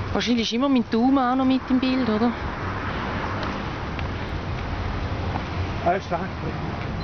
Wahrscheinlich ist immer mein Daumen auch noch mit im Bild, oder? Alles weg.